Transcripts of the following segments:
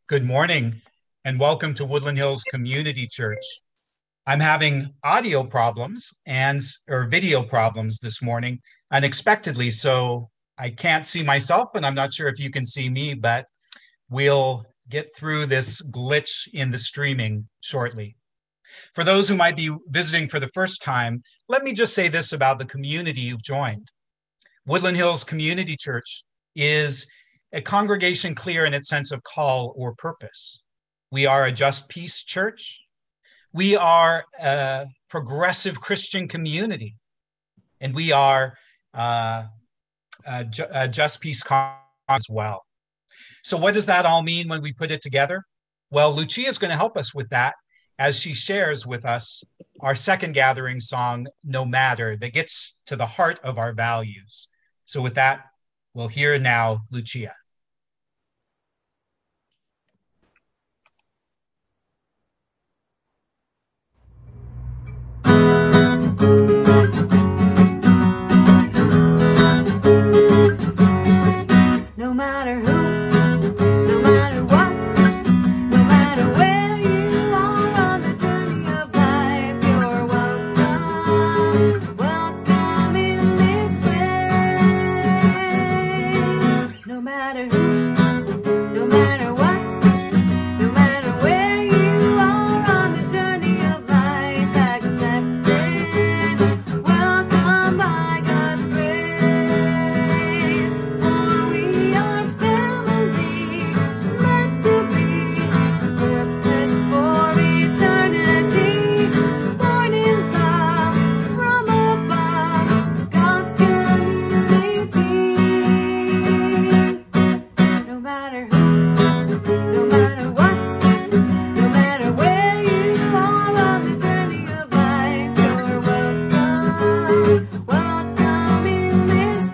Good morning and welcome to Woodland Hills Community Church. I'm having audio problems or video problems this morning unexpectedly, so I can't see myself and I'm not sure if you can see me, but we'll get through this glitch in the streaming shortly. For those who might be visiting for the first time, let me just say this about the community you've joined. Woodland Hills Community Church is a congregation clear in its sense of call or purpose. We are a just peace church. We are a progressive Christian community, and we are a just peace as well. So what does that all mean when we put it together? Well, Lucia is going to help us with that as she shares with us our second gathering song, No Matter, that gets to the heart of our values. So with that, we'll hear now Lucia. No matter who, no matter what, no matter where you are on the journey of life, you're welcome, welcome in this place. No matter who, no matter what, no matter where you are on the journey of life, accepted, welcome by God's grace. For we are family, meant to be, purpose for eternity, born in love, from above, God's community. No matter who, no matter what, no matter where you are on the journey of life, you're welcome, welcome in this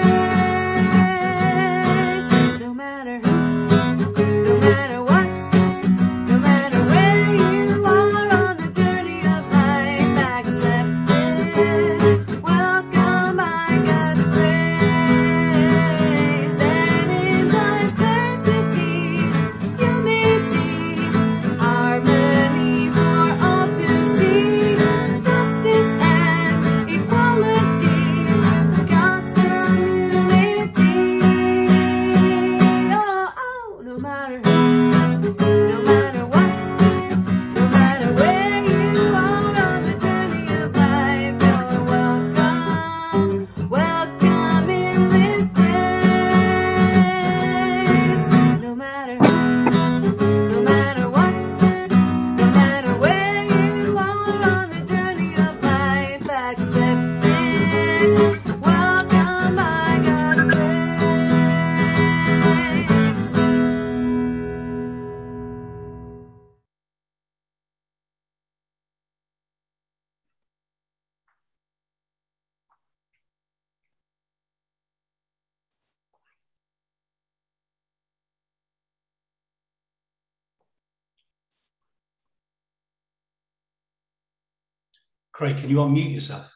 place. No matter who, no matter what, no matter where you are on the journey of life, accepted, welcome by God's grace. And in diversity, unity, harmony for all to see, justice and equality, God's community. Oh, no matter who, no matter what, no matter where you are on the journey of life, you're welcome, welcome in this place. No matter who, no matter what, no matter where you are on the journey of life, accepted, welcome by God's grace. Craig, can you unmute yourself?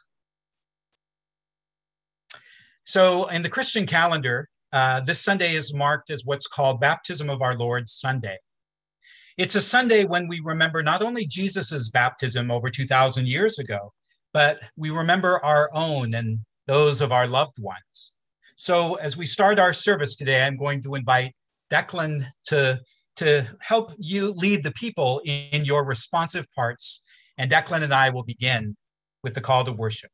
So in the Christian calendar, this Sunday is marked as what's called Baptism of Our Lord Sunday. It's a Sunday when we remember not only Jesus's baptism over 2,000 years ago, but we remember our own and those of our loved ones. So as we start our service today, I'm going to invite Declan to help you lead the people in your responsive parts. And Declan and I will begin with the call to worship.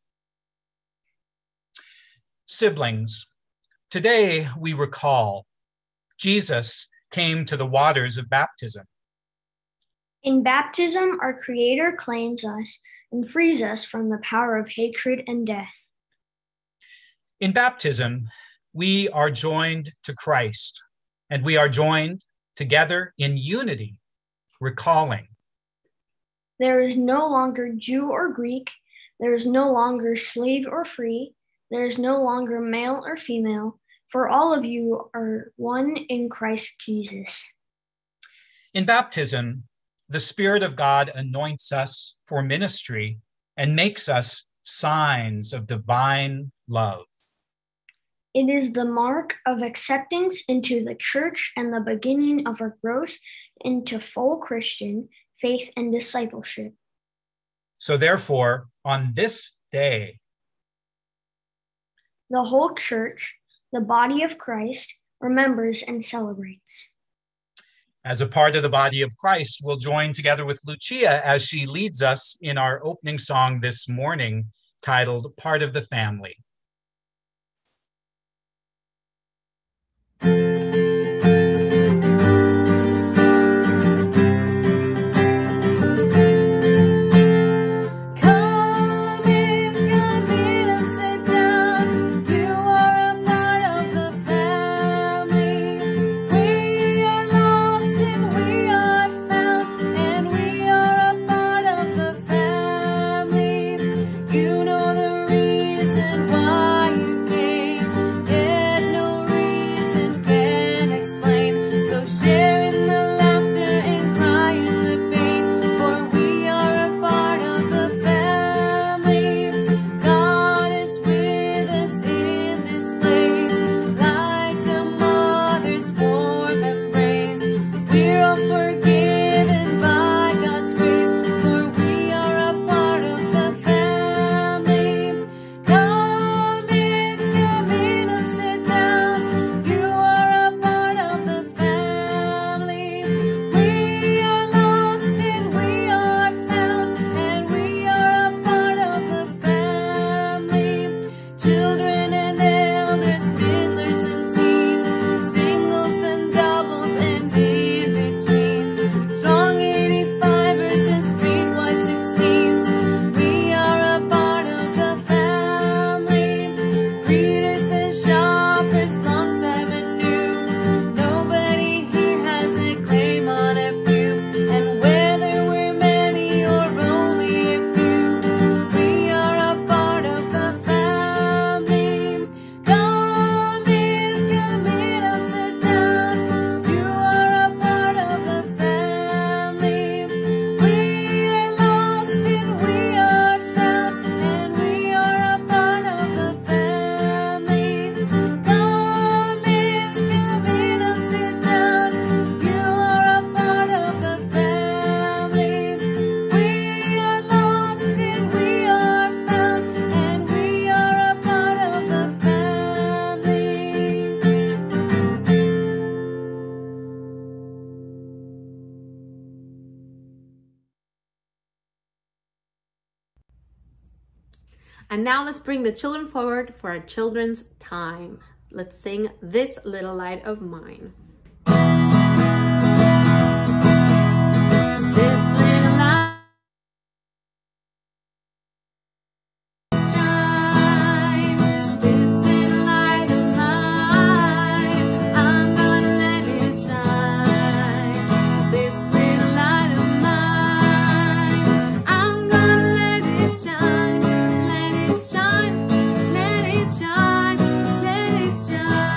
Siblings, today we recall Jesus came to the waters of baptism. In baptism, our Creator claims us and frees us from the power of hatred and death. In baptism, we are joined to Christ, and we are joined together in unity, recalling. There is no longer Jew or Greek. There is no longer slave or free. There is no longer male or female, for all of you are one in Christ Jesus. In baptism, the Spirit of God anoints us for ministry and makes us signs of divine love. It is the mark of acceptance into the church and the beginning of our growth into full Christian faith and discipleship. So therefore, on this day, The whole church, the body of Christ, remembers and celebrates. as a part of the body of Christ, we'll join together with Lucia as she leads us in our opening song this morning, titled Part of the Family. Come in and sit down. You are a part of the family. We are lost and we are found, and we are a part of the family. You know the reason why you came, yet no reason can explain. So share in the laughter and cry in the pain, for we are a part of the family. God is with us in this place, like a mother's warm embrace. We're all forgiven by God's grace, for we are a part of the family. Come in and sit down. You are a part of the family. We are lost and we are found, and we are a part of the family. Children and elders, fiddlers and teens, singles and doubles and in-betweens, strong 85ers and streetwise 16s. We are a part of the family. Readers and shoppers, long time and new. Nobody here has a claim on a few. And whether we're many or only a few, we are a part of the family. Come in and sit down. You are a part of the family. We are lost and we are found, and we are a part of the family. Come in and sit down. You are a part of the family. We are lost and we are found, and we are a part of the family. And now let's bring the children forward for our children's time. Let's sing This Little Light of Mine. This little light shine, this little light of mine, I'm gonna let it shine. This little light of mine, I'm gonna let it shine, let it shine, let it shine, let it shine.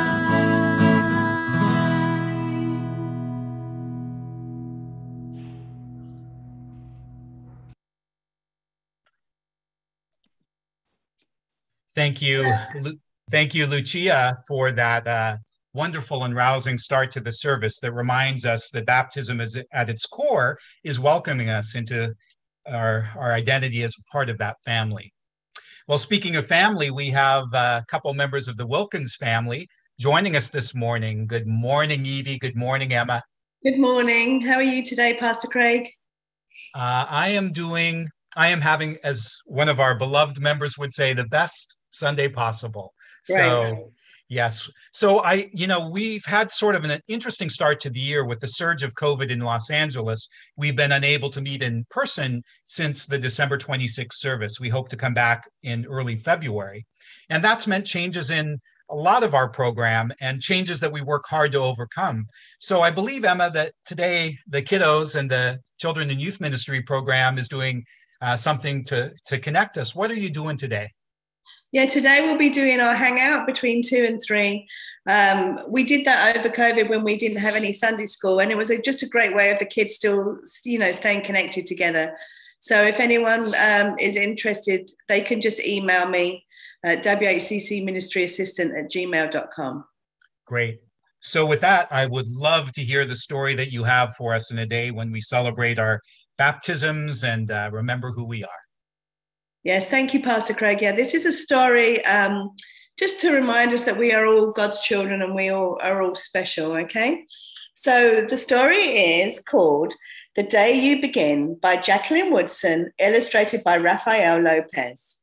Thank you, thank you, Lucia, for that wonderful and rousing start to the service that reminds us that baptism is at its core is welcoming us into our identity as a part of that family. Well, speaking of family, we have a couple members of the Wilkins family joining us this morning. Good morning, Evie. Good morning, Emma. Good morning. How are you today, Pastor Craig? I am having, as one of our beloved members would say, the best Sunday possible. Great. So, yes. So we've had sort of an interesting start to the year with the surge of COVID in Los Angeles. We've been unable to meet in person since the December 26th service. We hope to come back in early February. And that's meant changes in a lot of our program and changes that we work hard to overcome. So I believe, Emma, that today the kiddos and the Children and Youth Ministry program is doing something to connect us. What are you doing today? Yeah, today we'll be doing our hangout between 2 and 3. We did that over COVID when we didn't have any Sunday school, and it was just a great way of the kids still, staying connected together. So if anyone is interested, they can just email me whccministryassistant@gmail.com. Great. So with that, I would love to hear the story that you have for us in a day when we celebrate our baptisms and remember who we are. Yes, thank you, Pastor Craig. Yeah, this is a story just to remind us that we are all God's children and we all are all special, okay? So the story is called The Day You Begin by Jacqueline Woodson, illustrated by Rafael Lopez.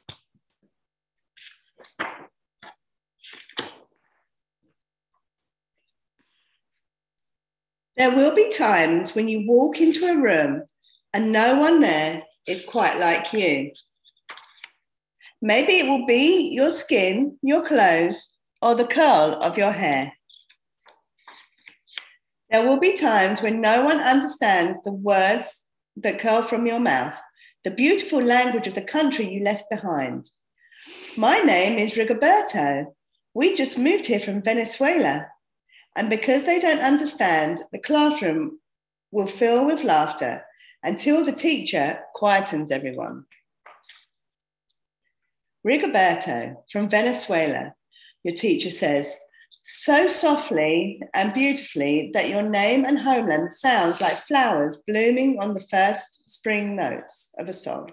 There will be times when you walk into a room and no one there is quite like you. Maybe it will be your skin, your clothes, or the curl of your hair. There will be times when no one understands the words that curl from your mouth, the beautiful language of the country you left behind. My name is Rigoberto. We just moved here from Venezuela. And because they don't understand, the classroom will fill with laughter until the teacher quietens everyone. Rigoberto from Venezuela, your teacher says, so softly and beautifully that your name and homeland sounds like flowers blooming on the first spring notes of a song.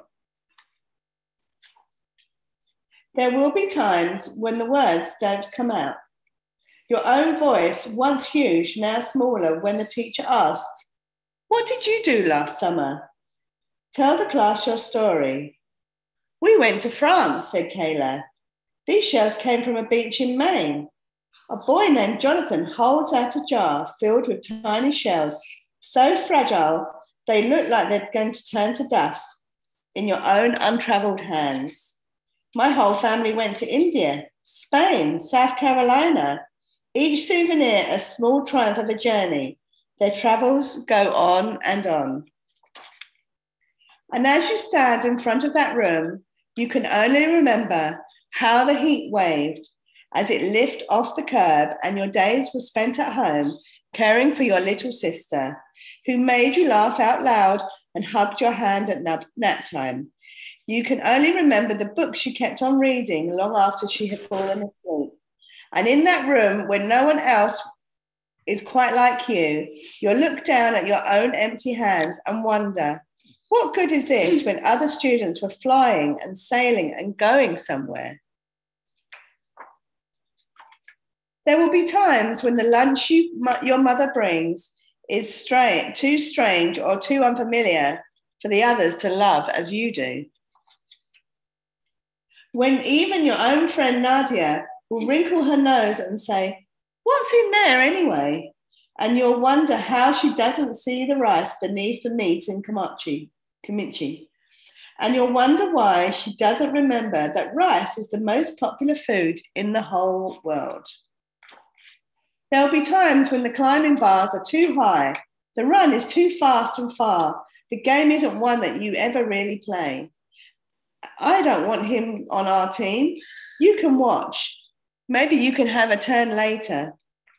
There will be times when the words don't come out. Your own voice, once huge, now smaller, when the teacher asked, what did you do last summer? Tell the class your story. We went to France, said Kayla. These shells came from a beach in Maine. A boy named Jonathan holds out a jar filled with tiny shells, so fragile they look like they're going to turn to dust in your own untraveled hands. My whole family went to India, Spain, South Carolina. Each souvenir a small triumph of a journey. Their travels go on and on. And as you stand in front of that room, you can only remember how the heat waved as it lifted off the curb and your days were spent at home caring for your little sister, who made you laugh out loud and hugged your hand at nap time. You can only remember the books you kept on reading long after she had fallen asleep. And in that room, when no one else is quite like you, you'll look down at your own empty hands and wonder, what good is this when other students were flying and sailing and going somewhere? There will be times when the lunch your mother brings is too strange or too unfamiliar for the others to love as you do. When even your own friend Nadia will wrinkle her nose and say, what's in there anyway? And you'll wonder how she doesn't see the rice beneath the meat and kimchi. And you'll wonder why she doesn't remember that rice is the most popular food in the whole world. There'll be times when the climbing bars are too high, the run is too fast and far, the game isn't one that you ever really play. I don't want him on our team. You can watch. Maybe you can have a turn later.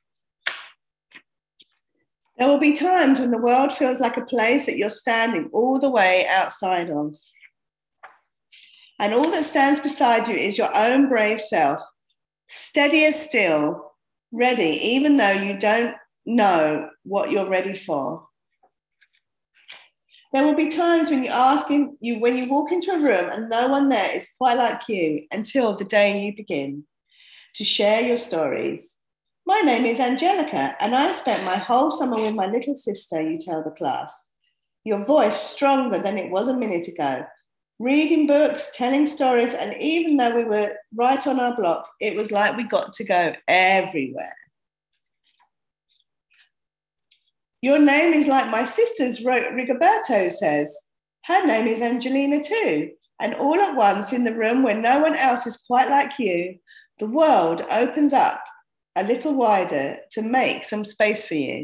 There will be times when the world feels like a place that you're standing all the way outside of. And all that stands beside you is your own brave self, steady as steel, ready, even though you don't know what you're ready for. There will be times when when you walk into a room and no one there is quite like you until the day you begin to share your stories. My name is Angelica, and I spent my whole summer with my little sister, you tell the class. Your voice stronger than it was a minute ago. Reading books, telling stories, and even though we were right on our block, it was like we got to go everywhere. Your name is like my sister's, Rigoberto says. Her name is Angelina too. And all at once in the room where no one else is quite like you, the world opens up a little wider to make some space for you.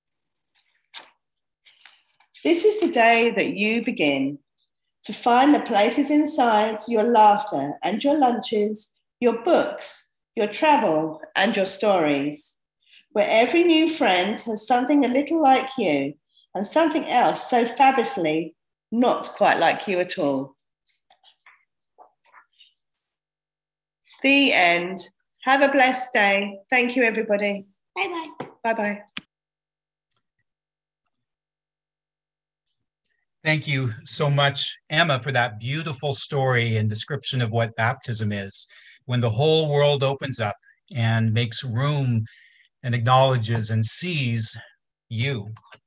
This is the day that you begin to find the places inside your laughter and your lunches, your books, your travel and your stories, where every new friend has something a little like you and something else so fabulously not quite like you at all. The end. Have a blessed day. Thank you, everybody. Bye-bye. Bye-bye. Thank you so much, Emma, for that beautiful story and description of what baptism is. When the whole world opens up and makes room and acknowledges and sees you.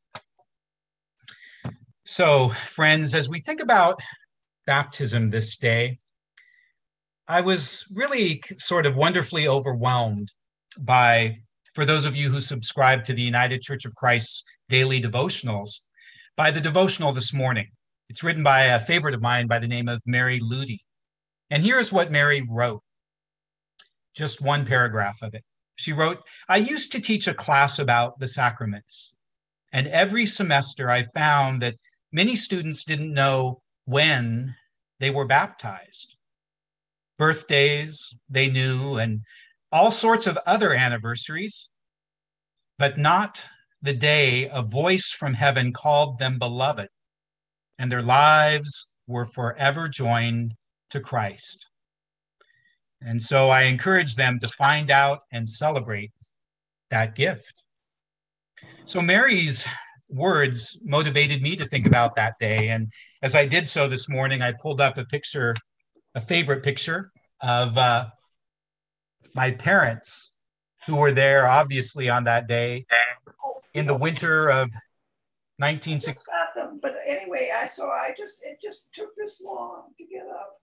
So, friends, as we think about baptism this day, I was really sort of wonderfully overwhelmed by, for those of you who subscribe to the United Church of Christ's daily devotionals, by the devotional this morning. It's written by a favorite of mine by the name of Mary Ludy. And here's what Mary wrote, just one paragraph of it. She wrote, I used to teach a class about the sacraments, and every semester I found that many students didn't know when they were baptized. Birthdays they knew, and all sorts of other anniversaries, but not the day a voice from heaven called them beloved, and their lives were forever joined to Christ. And so I encourage them to find out and celebrate that gift. So Mary's words motivated me to think about that day. And as I did so this morning, I pulled up a picture, a favorite picture of my parents who were there obviously on that day in the winter of 1960. Got them, but anyway, it just took this long to get up.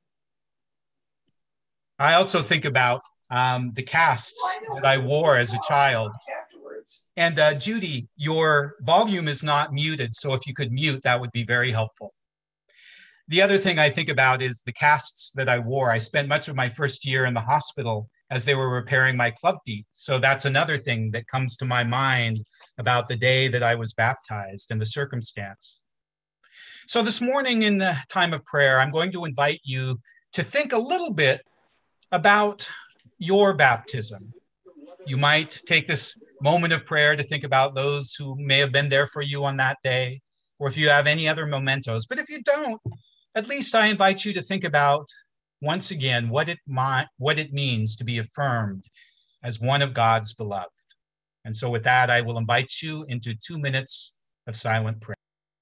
I also think about the casts that I wore as a child. Afterwards. And Judy, your volume is not muted, so if you could mute, that would be very helpful. The other thing I think about is the casts that I wore. I spent much of my first year in the hospital as they were repairing my club feet. So that's another thing that comes to my mind about the day that I was baptized and the circumstance. So this morning in the time of prayer, I'm going to invite you to think a little bit about your baptism. You might take this moment of prayer to think about those who may have been there for you on that day, or if you have any other mementos. But if you don't, at least I invite you to think about, once again, what it means to be affirmed as one of God's beloved. And so with that, I will invite you into 2 minutes of silent prayer.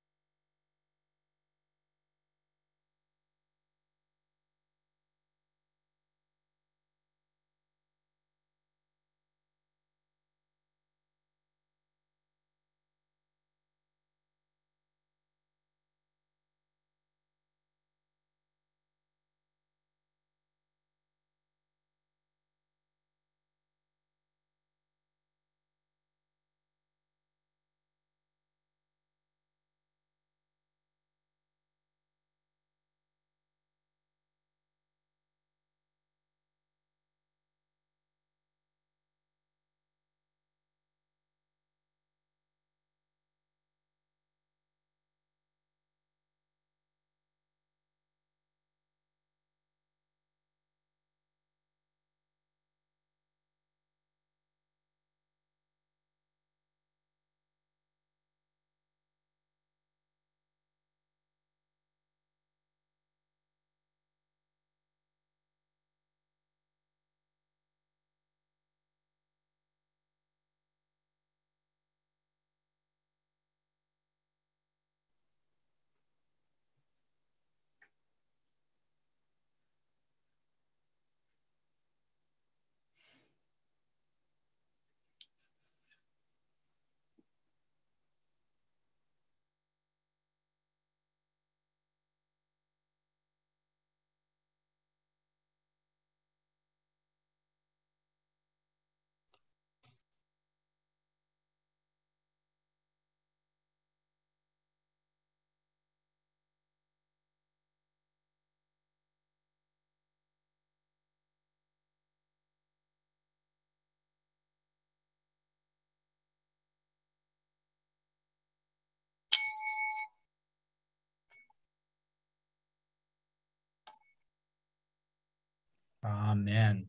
Amen.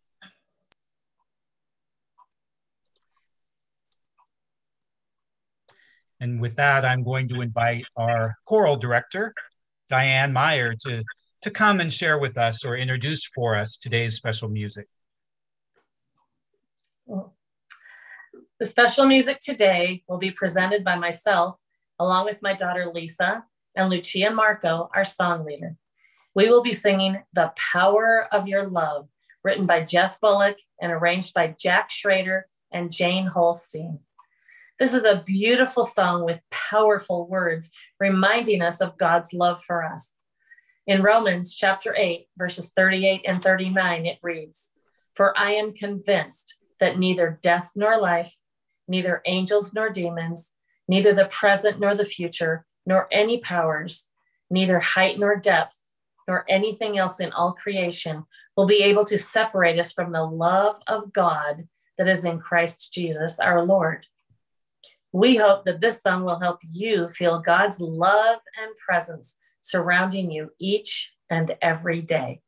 And with that, I'm going to invite our choral director, Diane Meyer, to come and share with us or introduce for us today's special music. The special music today will be presented by myself, along with my daughter Lisa and Lucia Marco, our song leader. We will be singing The Power of Your Love, written by Jeff Bullock and arranged by Jack Schrader and Jane Holstein. This is a beautiful song with powerful words reminding us of God's love for us. In Romans chapter 8, verses 38 and 39, it reads, "For I am convinced that neither death nor life, neither angels nor demons, neither the present nor the future, nor any powers, neither height nor depth, nor anything else in all creation will be able to separate us from the love of God that is in Christ Jesus our Lord." We hope that this song will help you feel God's love and presence surrounding you each and every day.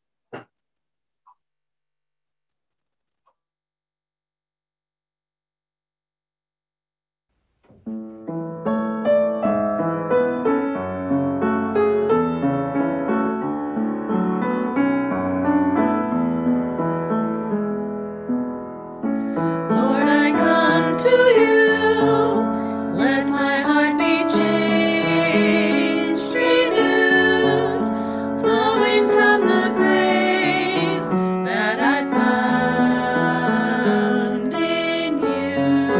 Lord, I come to you. Let my heart be changed, renewed, flowing from the grace that I found in you.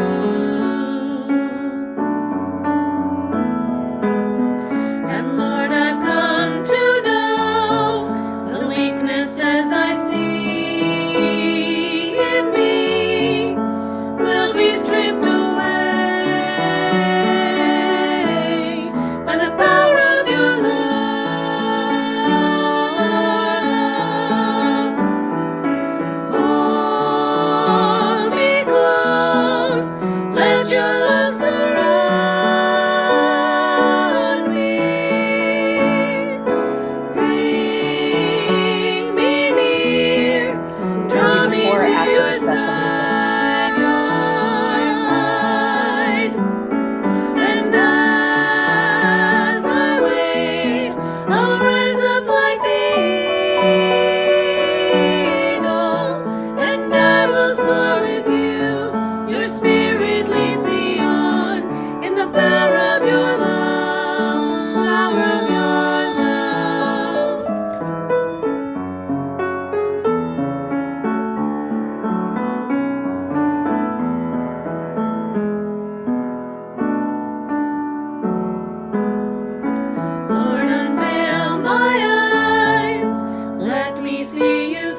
And Lord, I've come to know the weaknesses I see in me will be stripped away by the power of your love. Hold me close, let your love surround me. Bring me near, draw me before or to after your the special music? side. And as I wait, I'll rise up like the eagle, and I will soar with you. Your spirit leads me on in the power of your love, power of your love. Lord, unveil my eyes, let me see you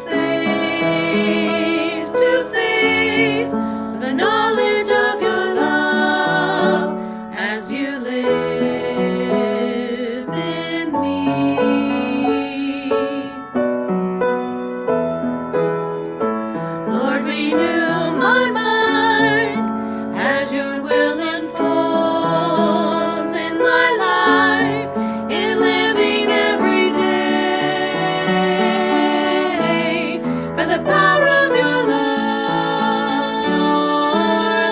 face to face, the knowledge of your love as you live in me. Lord, renew my mind as your will unfolds in my life, in living every day, by the power of your love, your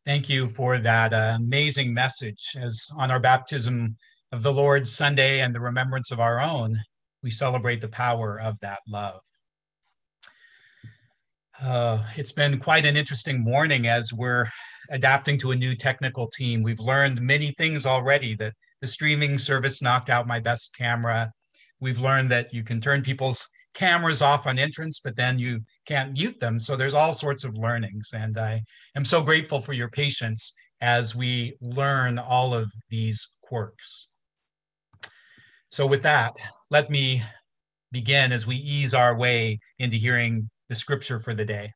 Thank you for that amazing message. As on our baptism of the Lord Sunday and the remembrance of our own, we celebrate the power of that love. It's been quite an interesting morning as we're adapting to a new technical team. We've learned many things already, that the streaming service knocked out my best camera. We've learned that you can turn people's cameras off on entrance, but then you can't mute them. So there's all sorts of learnings. And I am so grateful for your patience as we learn all of these quirks. So with that, let me begin as we ease our way into hearing the scripture for the day.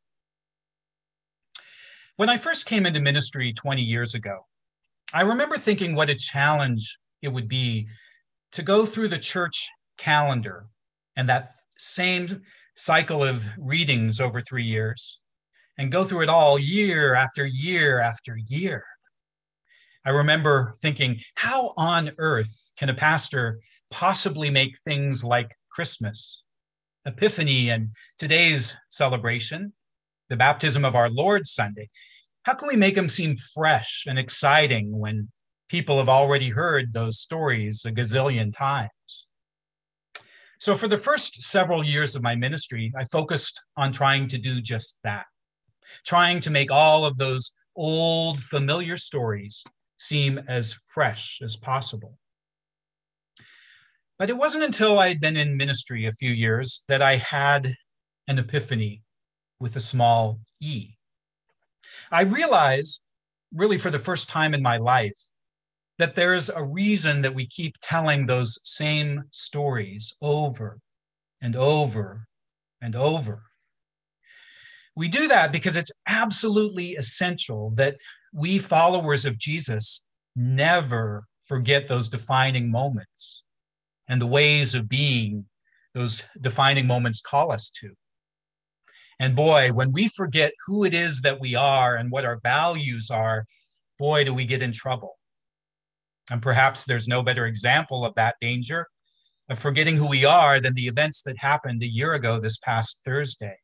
When I first came into ministry 20 years ago, I remember thinking what a challenge it would be to go through the church calendar and that same cycle of readings over 3 years and go through it all year after year after year. I remember thinking, how on earth can a pastor possibly make things like Christmas, Epiphany, and today's celebration, the baptism of our Lord Sunday, how can we make them seem fresh and exciting when people have already heard those stories a gazillion times? So for the first several years of my ministry, I focused on trying to do just that, trying to make all of those old familiar stories seem as fresh as possible. But it wasn't until I had been in ministry a few years that I had an epiphany with a small e. I realized, really for the first time in my life, that there's a reason that we keep telling those same stories over and over and over. We do that because it's absolutely essential that we followers of Jesus never forget those defining moments and the ways of being those defining moments call us to. And boy, when we forget who it is that we are and what our values are, boy, do we get in trouble. And perhaps there's no better example of that danger of forgetting who we are than the events that happened a year ago this past Thursday.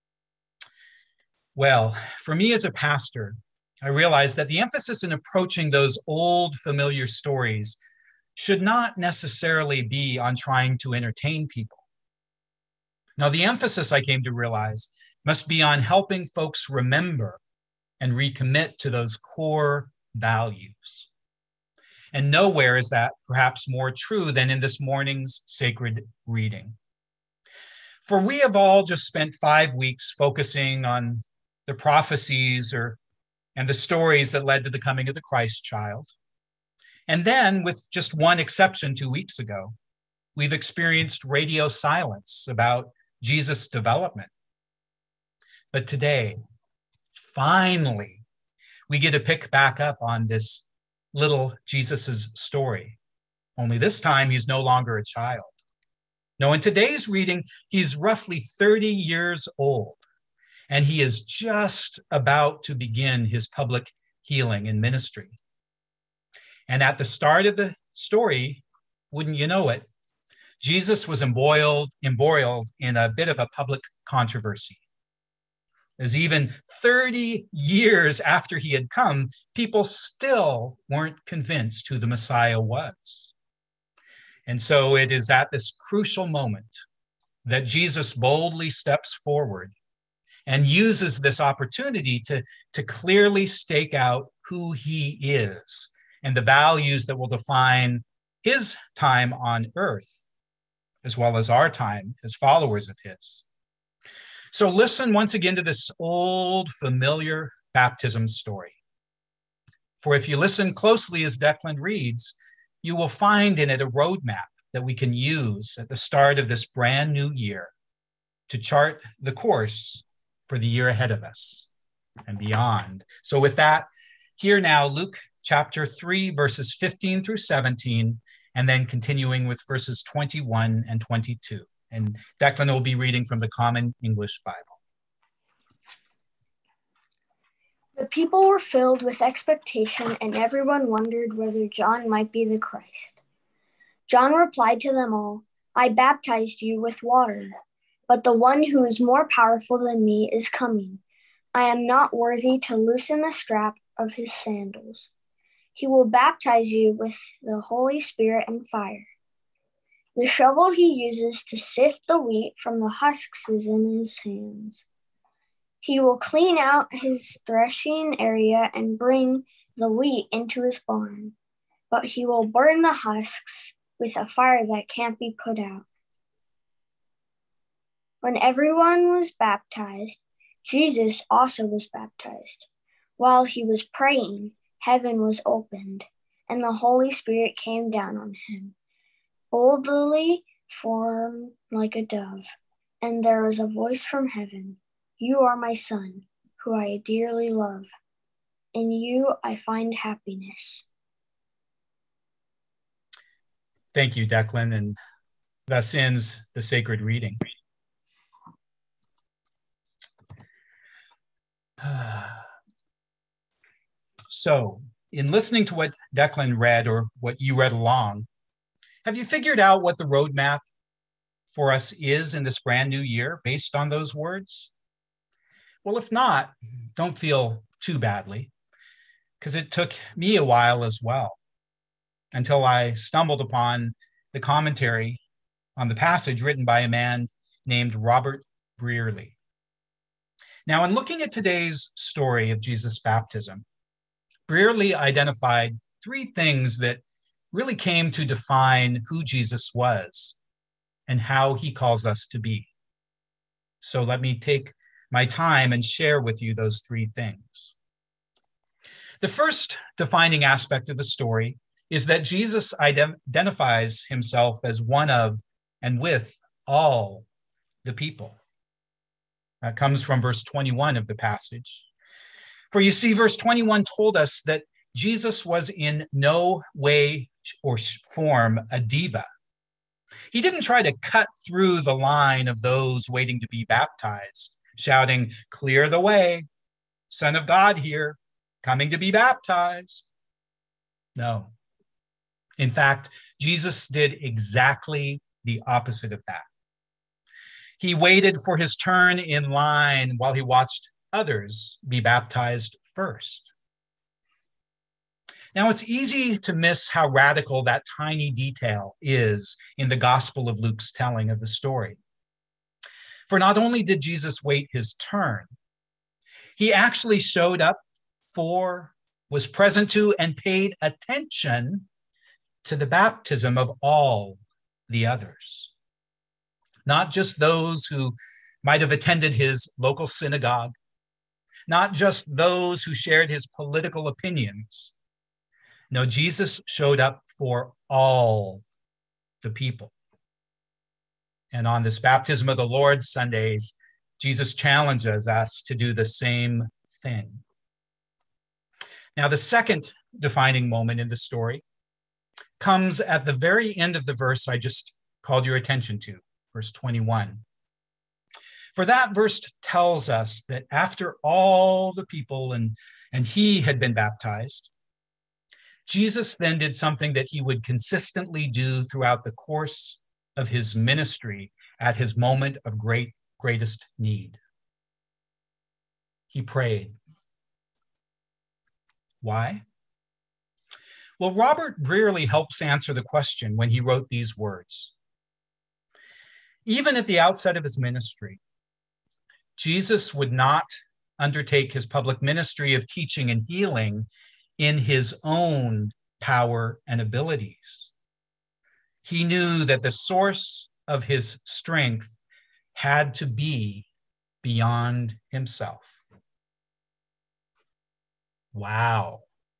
Well, for me as a pastor, I realized that the emphasis in approaching those old familiar stories should not necessarily be on trying to entertain people. Now, the emphasis I came to realize must be on helping folks remember and recommit to those core values. And nowhere is that perhaps more true than in this morning's sacred reading. For we have all just spent 5 weeks focusing on the prophecies and the stories that led to the coming of the Christ child. And then, with just one exception 2 weeks ago, we've experienced radio silence about Jesus' development. But today, finally, we get to pick back up on this little Jesus's story. Only this time, he's no longer a child. No, in today's reading, he's roughly 30 years old, and he is just about to begin his public healing and ministry. And at the start of the story, wouldn't you know it, Jesus was embroiled in a bit of a public controversy. As even 30 years after he had come, people still weren't convinced who the Messiah was. And so it is at this crucial moment that Jesus boldly steps forward and uses this opportunity to clearly stake out who he is and the values that will define his time on earth, as well as our time as followers of his. So listen once again to this old, familiar baptism story. For if you listen closely as Declan reads, you will find in it a roadmap that we can use at the start of this brand new year to chart the course for the year ahead of us and beyond. So with that, hear now Luke chapter 3, verses 15 through 17, and then continuing with verses 21 and 22. And Declan will be reading from the Common English Bible. The people were filled with expectation, and everyone wondered whether John might be the Christ. John replied to them all, "I baptized you with water, but the one who is more powerful than me is coming. I am not worthy to loosen the strap of his sandals. He will baptize you with the Holy Spirit and fire. The shovel he uses to sift the wheat from the husks is in his hands. He will clean out his threshing area and bring the wheat into his barn, but he will burn the husks with a fire that can't be put out. When everyone was baptized, Jesus also was baptized. While he was praying, heaven was opened, and the Holy Spirit came down on him, boldly formed like a dove. And there was a voice from heaven, "You are my Son, who I dearly love. In you I find happiness." Thank you, Declan, and thus ends the sacred reading. So, in listening to what Declan read or what you read along, have you figured out what the roadmap for us is in this brand new year based on those words? Well, if not, don't feel too badly, because it took me a while as well until I stumbled upon the commentary on the passage written by a man named Robert Brearley. Now, in looking at today's story of Jesus' baptism, Brearley identified three things that really came to define who Jesus was and how he calls us to be. So let me take my time and share with you those three things. The first defining aspect of the story is that Jesus identifies himself as one of and with all the people. That comes from verse 21 of the passage. For you see, verse 21 told us that Jesus was in no way or form a diva. He didn't try to cut through the line of those waiting to be baptized, shouting, "Clear the way, Son of God here, coming to be baptized." No. In fact, Jesus did exactly the opposite of that. He waited for his turn in line while he watched others be baptized first. Now, it's easy to miss how radical that tiny detail is in the Gospel of Luke's telling of the story. For not only did Jesus wait his turn, he actually showed up for, was present to, and paid attention to the baptism of all the others. Not just those who might have attended his local synagogue, not just those who shared his political opinions. No, Jesus showed up for all the people. And on this Baptism of the Lord Sundays, Jesus challenges us to do the same thing. Now, the second defining moment in the story comes at the very end of the verse I just called your attention to, verse 21. For that verse tells us that after all the people and he had been baptized, Jesus then did something that he would consistently do throughout the course of his ministry at his moment of greatest need. He prayed. Why? Well, Robert Brearley helps answer the question when he wrote these words. Even at the outset of his ministry, Jesus would not undertake his public ministry of teaching and healing in his own power and abilities. He knew that the source of his strength had to be beyond himself. Wow.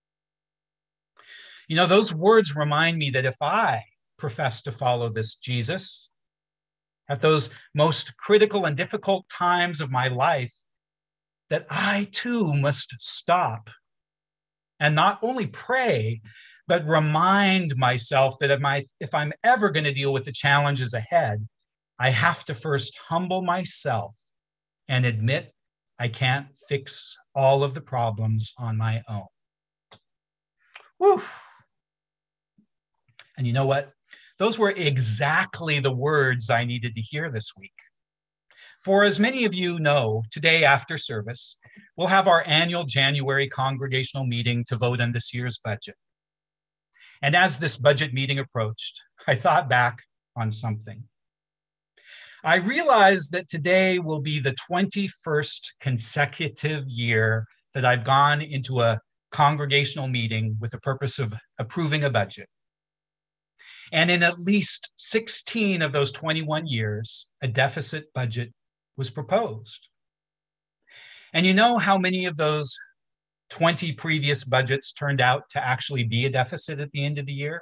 You know, those words remind me that if I profess to follow this Jesus, at those most critical and difficult times of my life, that I too must stop and not only pray, but remind myself that if I'm ever going to deal with the challenges ahead, I have to first humble myself and admit I can't fix all of the problems on my own. Whew. And you know what? Those were exactly the words I needed to hear this week. For as many of you know, today after service, we'll have our annual January congregational meeting to vote on this year's budget. And as this budget meeting approached, I thought back on something. I realized that today will be the 21st consecutive year that I've gone into a congregational meeting with the purpose of approving a budget. And in at least 16 of those 21 years, a deficit budget was proposed. And you know how many of those 20 previous budgets turned out to actually be a deficit at the end of the year?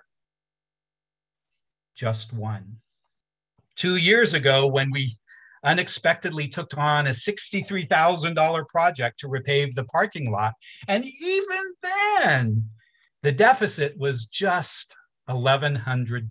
Just one. 2 years ago, when we unexpectedly took on a $63,000 project to repave the parking lot. And even then, the deficit was just $1,100.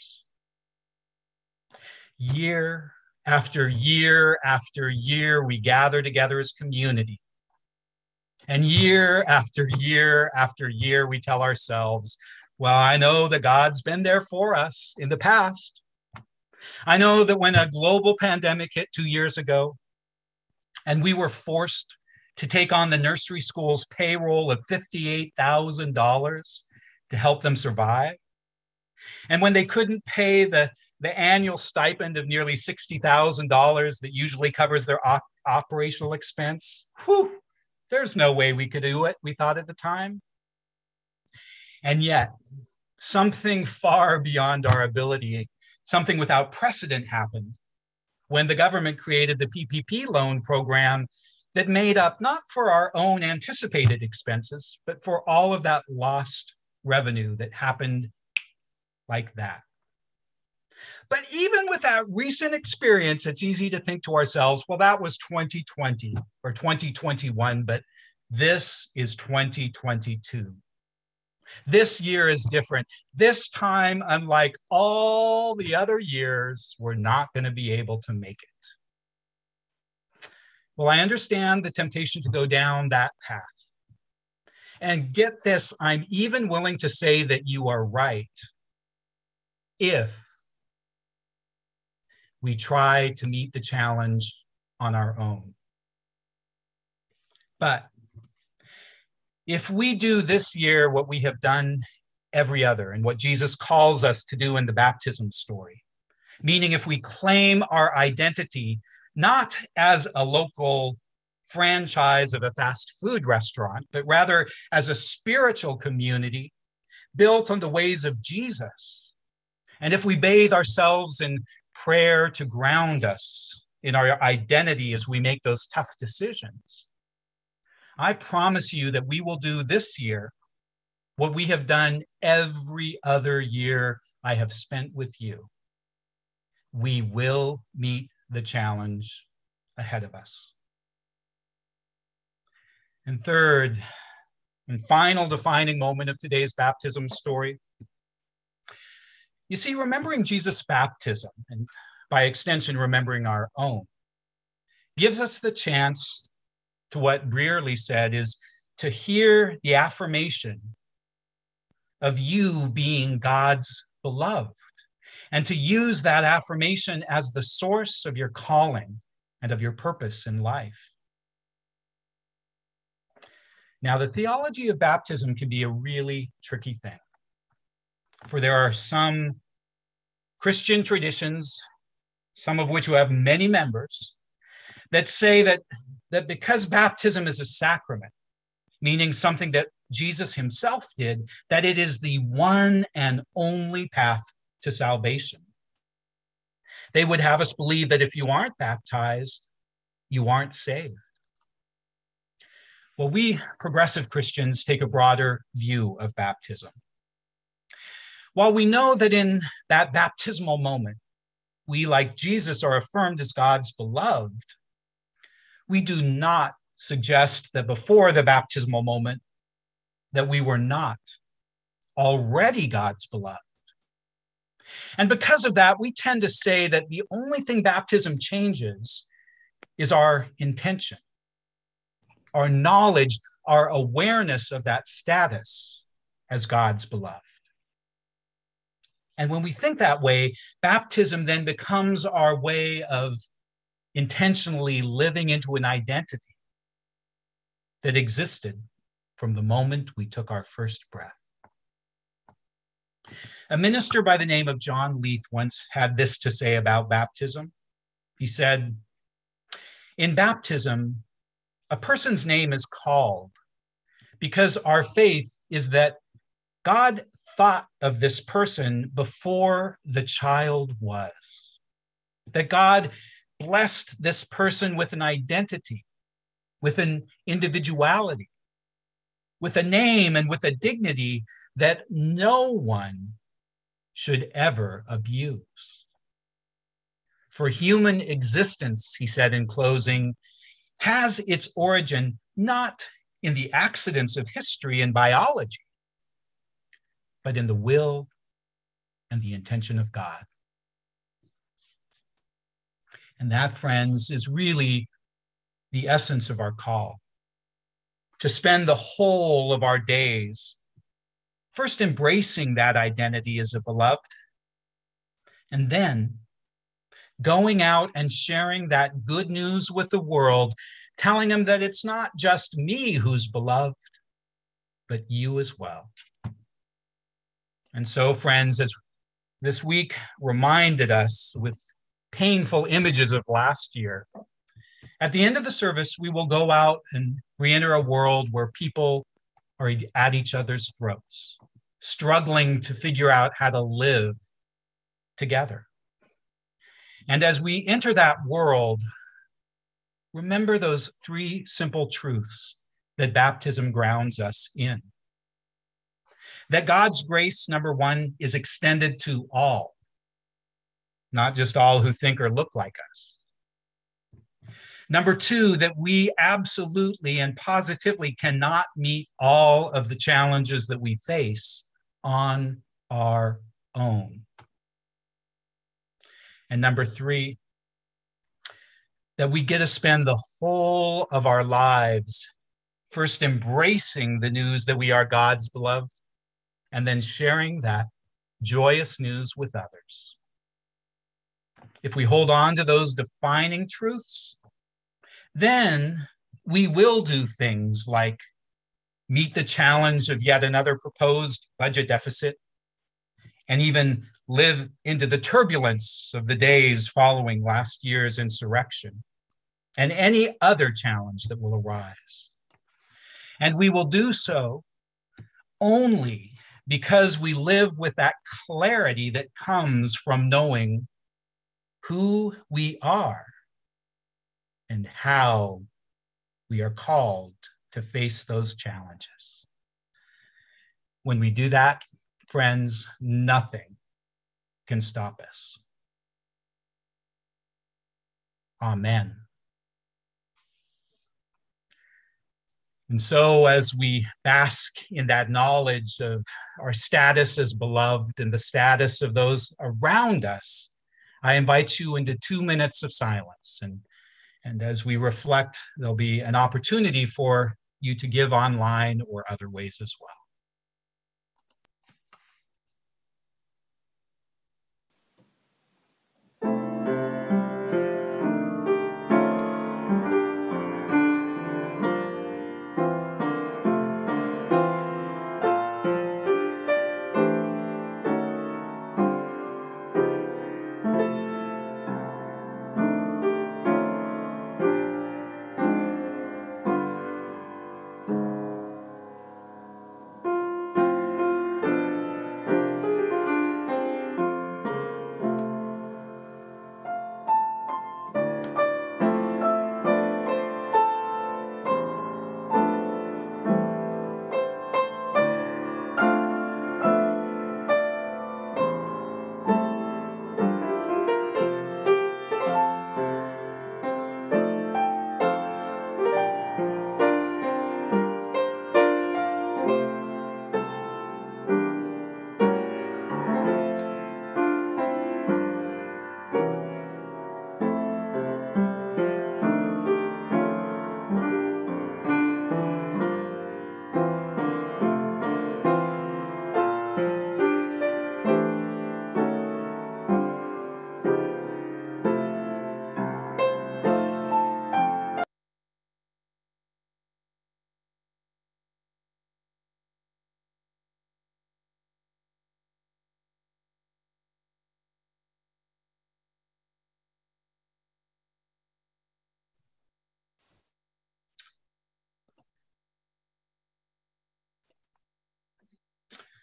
Year after year after year, we gather together as community. And year after year after year, we tell ourselves, well, I know that God's been there for us in the past. I know that when a global pandemic hit 2 years ago, and we were forced to take on the nursery school's payroll of $58,000 to help them survive, and when they couldn't pay the annual stipend of nearly $60,000 that usually covers their operational expense, there's no way we could do it, we thought at the time. And yet, something far beyond our ability, something without precedent happened when the government created the PPP loan program that made up not for our own anticipated expenses, but for all of that lost revenue that happened like that. But even with that recent experience, it's easy to think to ourselves, well, that was 2020 or 2021, but this is 2022. This year is different. This time, unlike all the other years, we're not going to be able to make it. Well, I understand the temptation to go down that path. And get this, I'm even willing to say that you are right if we try to meet the challenge on our own. But if we do this year what we have done every other and what Jesus calls us to do in the baptism story, meaning if we claim our identity not as a local franchise of a fast food restaurant, but rather as a spiritual community built on the ways of Jesus, and if we bathe ourselves in prayer to ground us in our identity as we make those tough decisions, I promise you that we will do this year what we have done every other year I have spent with you. We will meet the challenge ahead of us. And third and final defining moment of today's baptism story. You see, remembering Jesus' baptism, and by extension, remembering our own, gives us the chance to what Brearley said is to hear the affirmation of you being God's beloved, and to use that affirmation as the source of your calling and of your purpose in life. Now, the theology of baptism can be a really tricky thing, for there are some Christian traditions, some of which have many members, that say that because baptism is a sacrament, meaning something that Jesus himself did, that it is the one and only path to salvation. They would have us believe that if you aren't baptized, you aren't saved. Well, we progressive Christians take a broader view of baptism. While we know that in that baptismal moment, we, like Jesus, are affirmed as God's beloved, we do not suggest that before the baptismal moment that we were not already God's beloved. And because of that, we tend to say that the only thing baptism changes is our intention, our knowledge, our awareness of that status as God's beloved. And when we think that way, baptism then becomes our way of intentionally living into an identity that existed from the moment we took our first breath. A minister by the name of John Leith once had this to say about baptism. He said, "In baptism, a person's name is called because our faith is that God thought of this person before the child was, that God blessed this person with an identity, with an individuality, with a name and with a dignity that no one should ever abuse. For human existence," he said in closing, "has its origin not in the accidents of history and biology, but in the will and the intention of God." And that, friends, is really the essence of our call, to spend the whole of our days first embracing that identity as a beloved, and then going out and sharing that good news with the world, telling them that it's not just me who's beloved, but you as well. And so, friends, as this week reminded us with painful images of last year, at the end of the service, we will go out and re-enter a world where people are at each other's throats, struggling to figure out how to live together. And as we enter that world, remember those three simple truths that baptism grounds us in. That God's grace, number one, is extended to all, not just all who think or look like us. Number two, that we absolutely and positively cannot meet all of the challenges that we face on our own. And number three, that we get to spend the whole of our lives first embracing the news that we are God's beloved, and then sharing that joyous news with others. If we hold on to those defining truths, then we will do things like meet the challenge of yet another proposed budget deficit, and even live into the turbulence of the days following last year's insurrection, and any other challenge that will arise. And we will do so only because we live with that clarity that comes from knowing who we are and how we are called to face those challenges. When we do that, friends, nothing can stop us. Amen. And so as we bask in that knowledge of our status as beloved and the status of those around us, I invite you into 2 minutes of silence. And as we reflect, there'll be an opportunity for you to give online or other ways as well.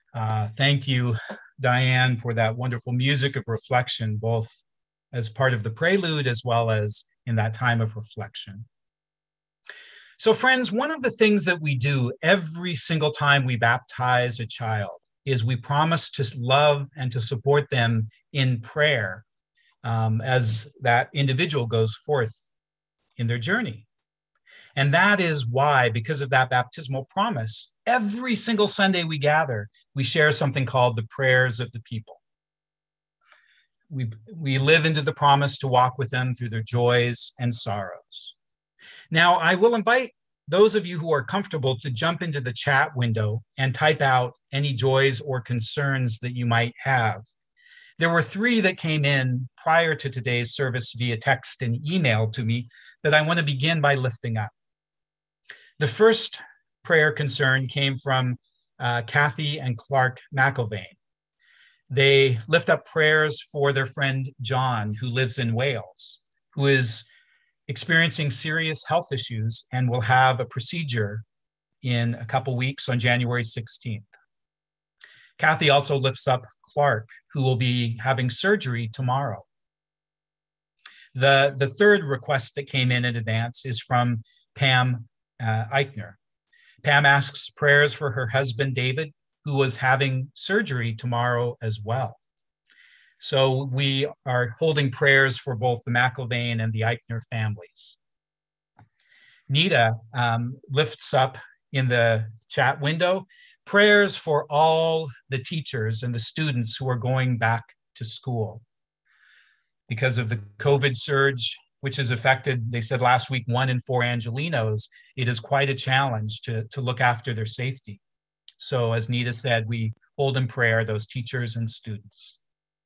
Thank you, Diane, for that wonderful music of reflection, both as part of the prelude as well as in that time of reflection. So friends, one of the things that we do every single time we baptize a child is we promise to love and to support them in prayer as that individual goes forth in their journey. And that is why, because of that baptismal promise, every single Sunday we gather, we share something called the prayers of the people. We live into the promise to walk with them through their joys and sorrows. Now, I will invite those of you who are comfortable to jump into the chat window and type out any joys or concerns that you might have. There were 3 that came in prior to today's service via text and email to me that I want to begin by lifting up. The first prayer concern came from Kathy and Clark McIlvaine. They lift up prayers for their friend John, who lives in Wales, who is experiencing serious health issues and will have a procedure in a couple weeks on January 16th. Kathy also lifts up Clark, who will be having surgery tomorrow. The third request that came in advance is from Pam Eichner. Pam asks prayers for her husband, David, who was having surgery tomorrow as well. So we are holding prayers for both the McIlvaine and the Eichner families. Nita lifts up in the chat window prayers for all the teachers and the students who are going back to school. Because of the COVID surge, which has affected, they said last week, 1 in 4 Angelenos, it is quite a challenge to look after their safety. So as Nita said, we hold in prayer those teachers and students.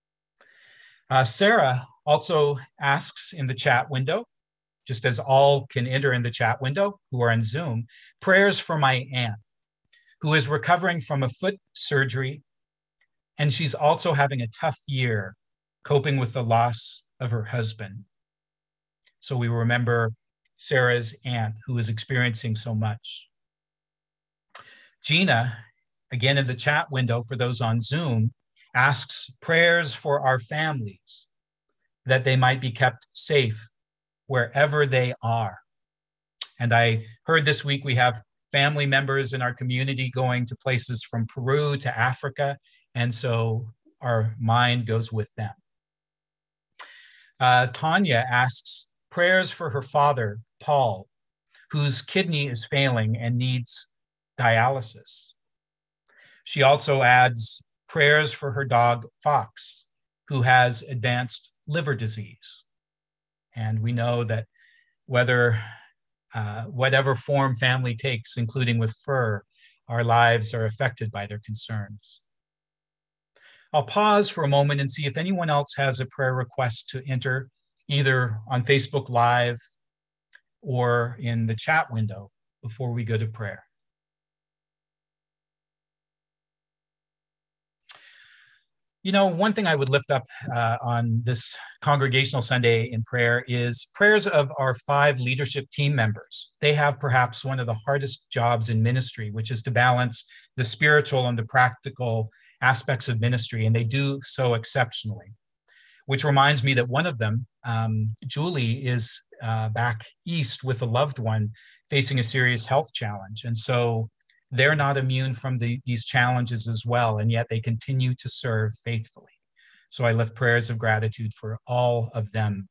Sarah also asks in the chat window, just as all can enter in the chat window who are on Zoom, prayers for my aunt, who is recovering from a foot surgery, and she's also having a tough year coping with the loss of her husband. So we remember Sarah's aunt who is experiencing so much. Gina, again in the chat window for those on Zoom, asks prayers for our families, that they might be kept safe wherever they are. And I heard this week we have family members in our community going to places from Peru to Africa, and so our mind goes with them. Tanya asks prayers for her father, Paul, whose kidney is failing and needs dialysis. She also adds prayers for her dog, Fox, who has advanced liver disease. And we know that whatever form family takes, including with fur, our lives are affected by their concerns. I'll pause for a moment and see if anyone else has a prayer request to enter, either on Facebook Live or in the chat window before we go to prayer. You know, one thing I would lift up on this Congregational Sunday in prayer is prayers of our 5 leadership team members. They have perhaps one of the hardest jobs in ministry, which is to balance the spiritual and the practical aspects of ministry, and they do so exceptionally. Which reminds me that one of them, Julie, is back east with a loved one facing a serious health challenge. And so they're not immune from these challenges as well, and yet they continue to serve faithfully. So I lift prayers of gratitude for all of them.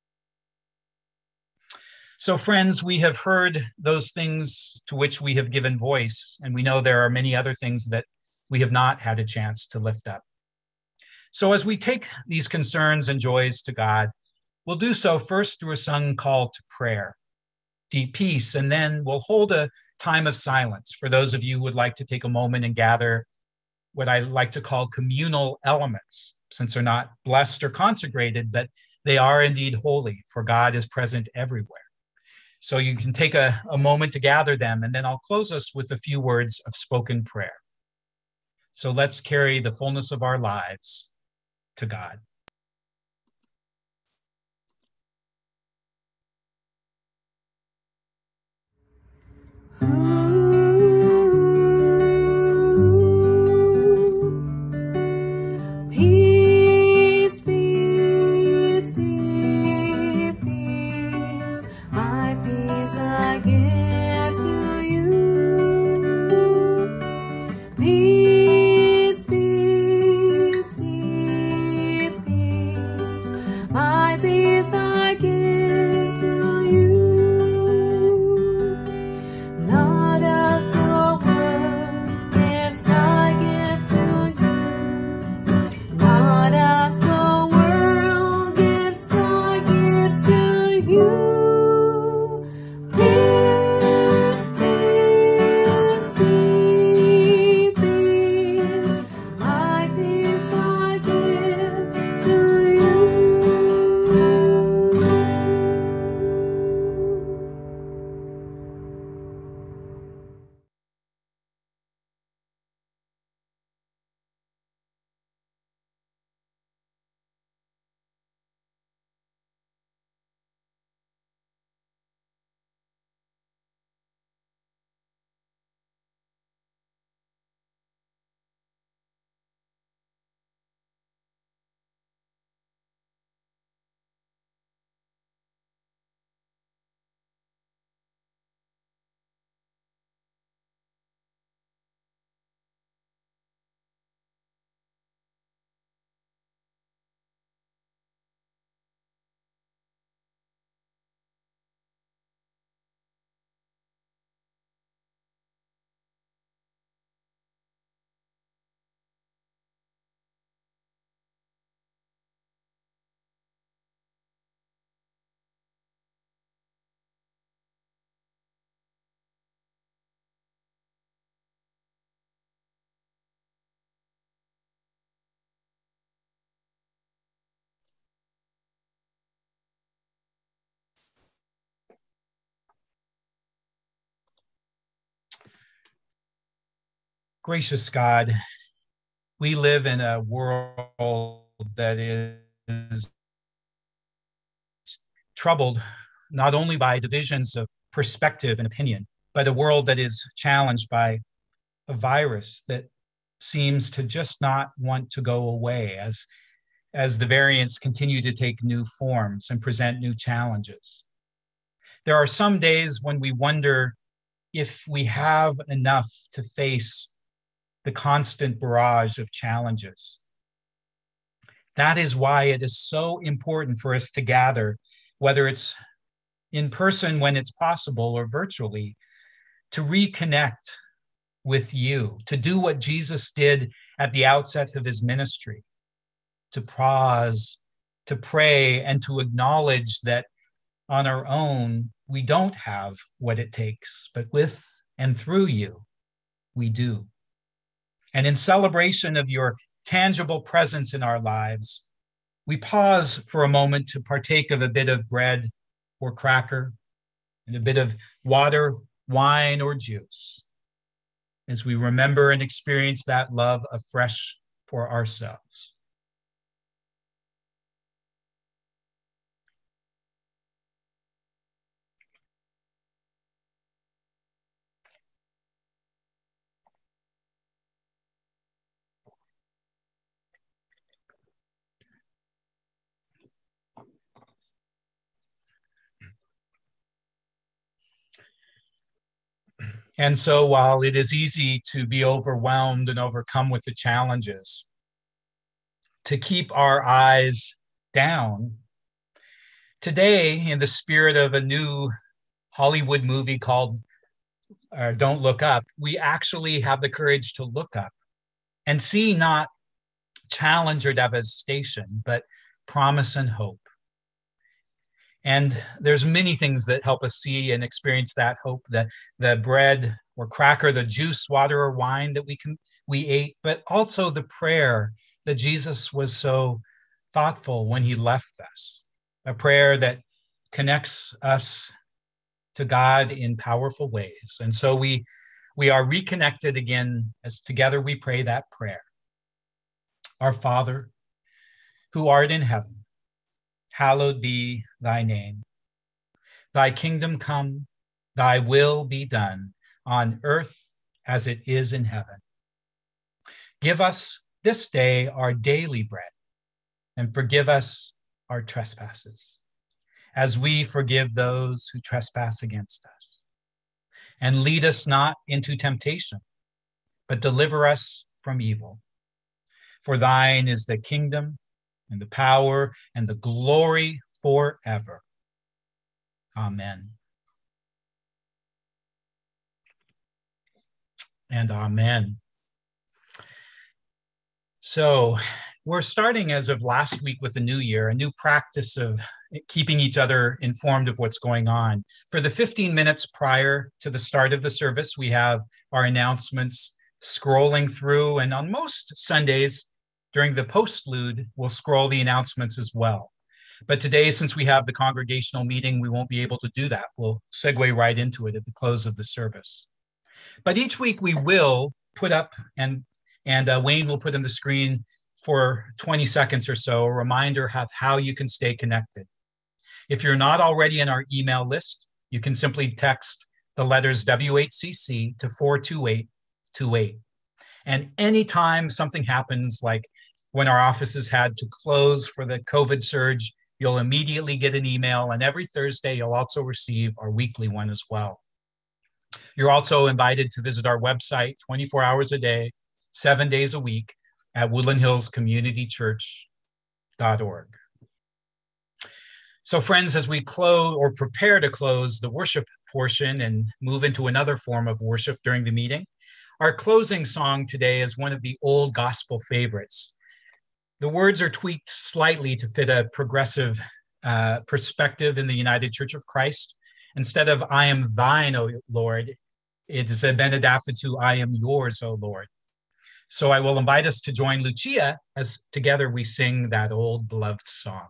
So friends, we have heard those things to which we have given voice, and we know there are many other things that we have not had a chance to lift up. So as we take these concerns and joys to God, we'll do so first through a sung call to prayer, deep peace, and then we'll hold a time of silence for those of you who would like to take a moment and gather what I like to call communal elements, since they're not blessed or consecrated, but they are indeed holy, for God is present everywhere. So you can take a moment to gather them, and then I'll close us with a few words of spoken prayer. So let's carry the fullness of our lives to God. Ooh. peace I give to you. Not as the world gives, I give to you. Not as the world gives, I give to you. Peace, peace, peace, peace. My peace I give to you. Gracious God, we live in a world that is troubled not only by divisions of perspective and opinion, but a world that is challenged by a virus that seems to just not want to go away as the variants continue to take new forms and present new challenges. There are some days when we wonder if we have enough to face the constant barrage of challenges. That is why it is so important for us to gather, whether it's in person when it's possible or virtually, to reconnect with you, to do what Jesus did at the outset of his ministry, to pause, to pray, and to acknowledge that on our own, we don't have what it takes, but with and through you, we do. And in celebration of your tangible presence in our lives, we pause for a moment to partake of a bit of bread or cracker and a bit of water, wine, or juice as we remember and experience that love afresh for ourselves. And so while it is easy to be overwhelmed and overcome with the challenges, to keep our eyes down, today, in the spirit of a new Hollywood movie called Don't Look Up, we actually have the courage to look up and see not challenge or devastation, but promise and hope. And there's many things that help us see and experience that hope, the bread or cracker, the juice, water, or wine that we ate, but also the prayer that Jesus was so thoughtful when he left us, a prayer that connects us to God in powerful ways. And so we are reconnected again as together we pray that prayer. Our Father, who art in heaven, hallowed be thy name. Thy kingdom come, thy will be done on earth as it is in heaven. Give us this day our daily bread, and forgive us our trespasses, as we forgive those who trespass against us. And lead us not into temptation, but deliver us from evil. For thine is the kingdom and the power and the glory forever. Amen. And amen. So we're starting as of last week with the new year, a new practice of keeping each other informed of what's going on. For the 15 minutes prior to the start of the service, we have our announcements scrolling through, and on most Sundays during the postlude, we'll scroll the announcements as well. But today, since we have the congregational meeting, we won't be able to do that. We'll segue right into it at the close of the service. But each week we will put up, and Wayne will put on the screen for 20 seconds or so, a reminder of how you can stay connected. If you're not already in our email list, you can simply text the letters WHCC to 42828. And anytime something happens, like when our offices had to close for the COVID surge, you'll immediately get an email, and every Thursday you'll also receive our weekly one as well. You're also invited to visit our website 24 hours a day, 7 days a week at woodlandhillscommunitychurch.org. So friends, as we close or prepare to close the worship portion and move into another form of worship during the meeting, our closing song today is one of the old gospel favorites. The words are tweaked slightly to fit a progressive perspective in the United Church of Christ. Instead of "I am thine, O Lord," it has been adapted to "I am yours, O Lord." So I will invite us to join Lucia as together we sing that old beloved song.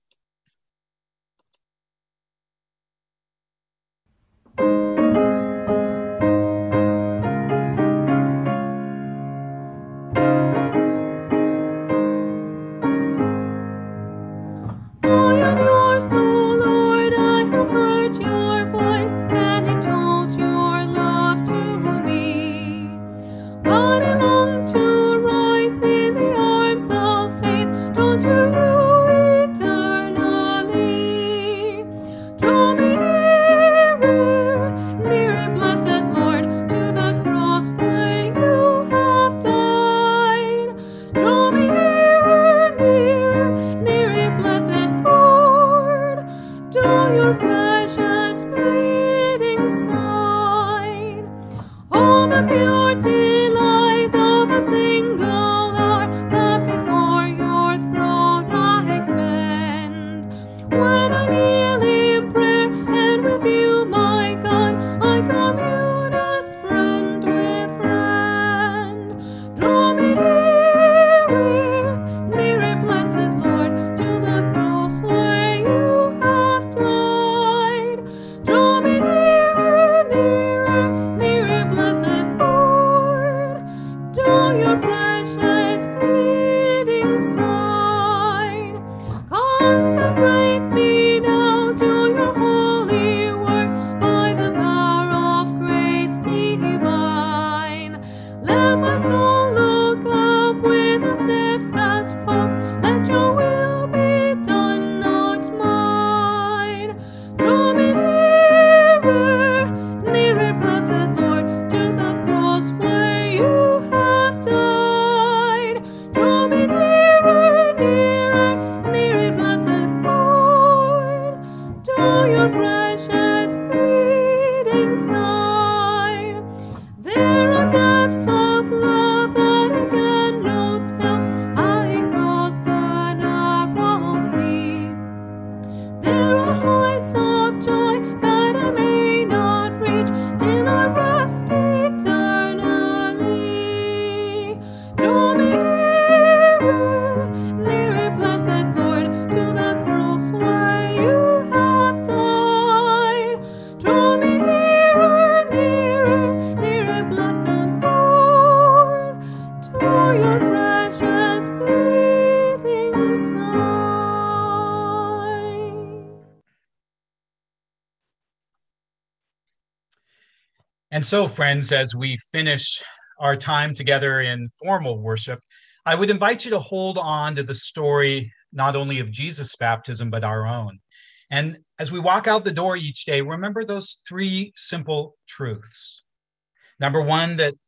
And so, friends, as we finish our time together in formal worship, I would invite you to hold on to the story not only of Jesus' baptism, but our own. And as we walk out the door each day, remember those three simple truths. Number one, that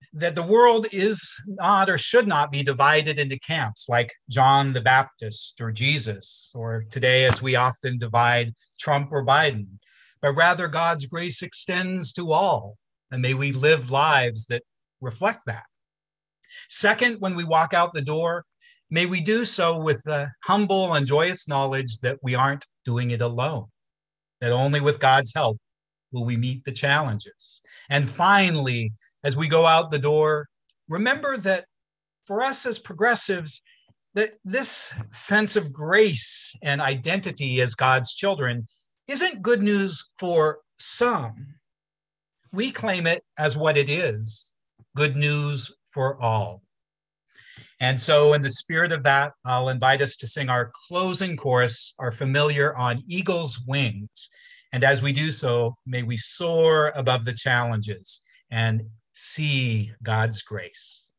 that the world is not or should not be divided into camps like John the Baptist or Jesus, or today as we often divide Trump or Biden, but rather God's grace extends to all, and may we live lives that reflect that. Second, when we walk out the door, may we do so with the humble and joyous knowledge that we aren't doing it alone, that only with God's help will we meet the challenges. And finally, as we go out the door, remember that for us as progressives, that this sense of grace and identity as God's children isn't good news for some. We claim it as what it is, good news for all. And so in the spirit of that, I'll invite us to sing our closing chorus, our familiar On Eagle's Wings. And as we do so, may we soar above the challenges and see God's grace.